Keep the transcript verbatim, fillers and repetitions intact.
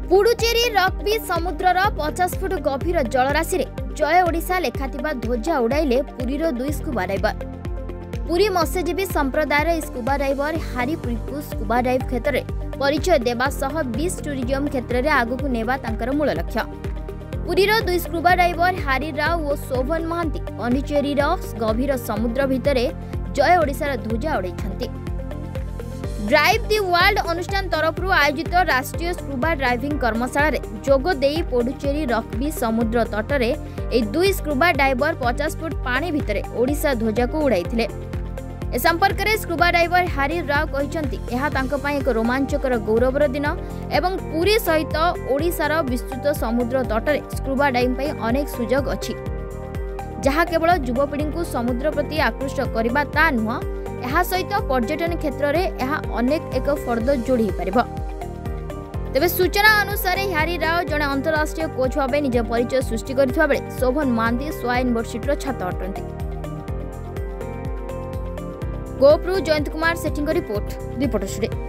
Puducherry rugby समुद्रर पचास foot गभीर जलराशि जय ओडिशा लेखाथिबा ध्वजा उड़ाइले पुरीर दुई स्कुबा डाइवर। पुरी मत्स्यजीवी संप्रदायर स्कुबा डाइवर हारीपुरी को स्कुबा डाइव क्षेत्र में परिचय देवा सह बीच टूरिज्म क्षेत्र में आगक नेबा तांकर मूल लक्ष्य। पुरीर दुई स्कुबा डाइवर हारी राव और शोभन महांती पौंडीचेरीर गभीर समुद्र भितर जय ओडिशार ध्वजा उड़ाइछन्ति। ड्राइव दि वर्ल्ड अनुष्ठान तरफ आयोजित राष्ट्रीय स्कुबा ड्राइविंग कर्मशाला जोग देई पुडुचेरी रग्बी समुद्र तटरे ए दुई स्कुबा डाइवर पचास फुट पानी भितर ओडिशा ध्वजा को उड़ाइथिले। ए संपर्क में स्कुबा डाइवर हारी राव कहिसंती एहा तांको पई एक रोमांचकर गौरवर दिन एवं पुरी सहित ओडिशार विस्तृत समुद्र तटरे स्कुबा डाइविंग पई अनेक सुजोग अछि, जहा केवल युवपीढ़ी को समुद्र प्रति आकृष्ट करबा ता नुह, एहा सहित पर्यटन क्षेत्र में यह अनेक एक फर्द जोड़ी पारिबो। तेबे सूचना अनुसार हारी राव जड़े अंतरराष्ट्रीय कोच भाव निज परिचय सृष्टि करथिबा बेले शोभन महांती सोआ यूनिवर्सिटी छात्र अटंती। गोप्रू जयंत कुमार सेठी रिपोर्ट रिपोर्टर।